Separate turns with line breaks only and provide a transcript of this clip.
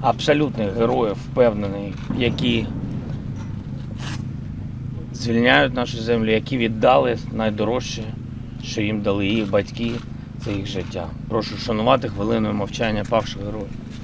абсолютних героїв, впевнений, які звільняють нашу землю, які віддали найдорожче, що їм дали їх батьки, це їх життя. Прошу вшанувати хвилиною мовчання павших героїв.